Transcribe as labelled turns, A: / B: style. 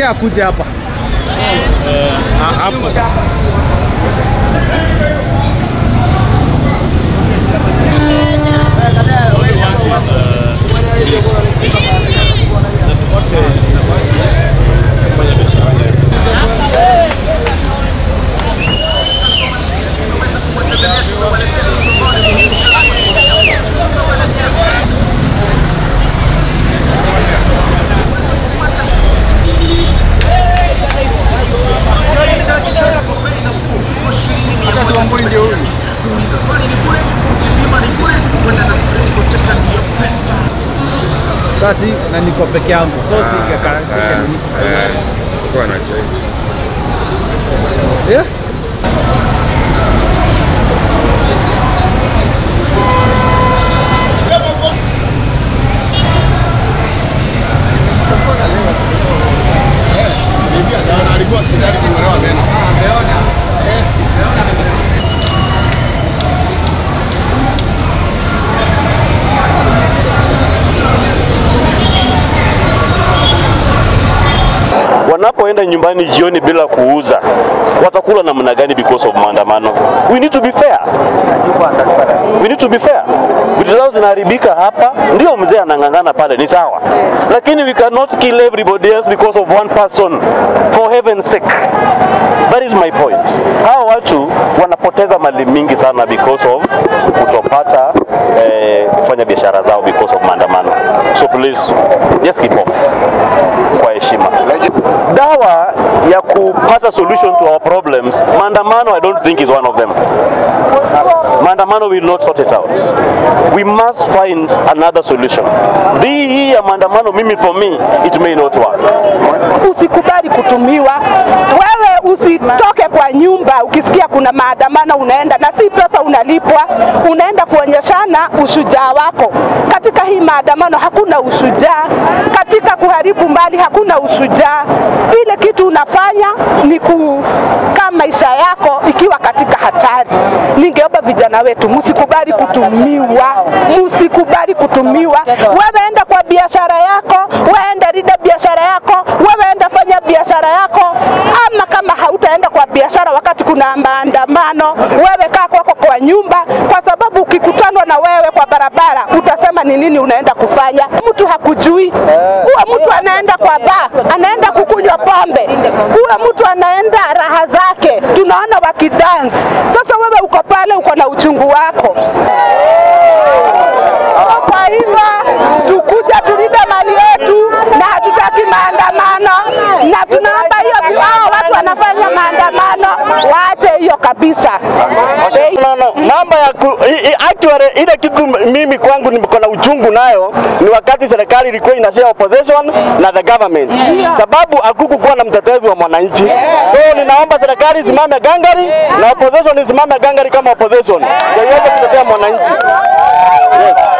A: akuje hapa. Hapo. Sasa na niko peke yangu. So
B: kwa na chai.
A: Yeah?
C: Wanapoenda nyumbani jioni bila kuuza, watakula namna gani because of maandamano? We need to be fair. We need to be fair. Vitu zao zinaharibika hapa, ndio mzee anang'ang'ana pale, ni sawa. Lakini we cannot kill everybody else because of one person, for heaven's sake. That is my point. Hawa watu wanapoteza mali mingi sana because of kutopata kufanya biashara zao because of maandamano. So please, just keep off kwa heshima. Dawa ya kupata solution to our problems, maandamano I don't think is one of them. Maandamano will not sort it out. We must find another solution. Hii ya maandamano, mimi for me, it may not work.
D: Usikubali kutumiwa. Wewe usitoke kwa nyumba ukisikia kuna maandamano unaenda na si pesa unalipwa, unaenda kuonyeshana ushujaa wako. Katika hii maandamano hakuna ushujaa, katika kuharibu mali hakuna ushujaa. Ile kitu unafanya ni kukaa maisha yako ikiwa katika hatari. Ningeomba vijana wetu msikubali kutumiwa, msikubali kutumiwa. Wewe enda kwa biashara yako, wewe enda rida biashara yako, wewe enda fanya biashara yako. Ama kama hautaenda kwa biashara wakati kuna maandamano, wewe kaa kwako kwa nyumba, kwa sababu ukikutanwa na wewe kwa barabara utasema ni nini unaenda kufanya. Mtu hakujui. Huyo mtu anaenda kwa bar, anaenda kukunywa pombe. Huyo mtu anaenda raha zake. Tunaona wakidance. Sasa wewe uko pale uko na uchungu wako. Kwa hivyo tukuja tulinde mali yetu na hatutaki maandamano, na tunaomba hiyo watu wanafanya maandamano waache hiyo kabisa.
C: Mambo ya actually ile kitu mimi kwangu niko na uchungu nayo ni wakati serikali ilikuwa inashare opposition na the government. Sababu hakukuwa na mtetezi wa mwananchi. So ninaomba serikali simame gangari na opposition isimame gangari kama opposition. Ndio iweze kutetea mwananchi. Yes.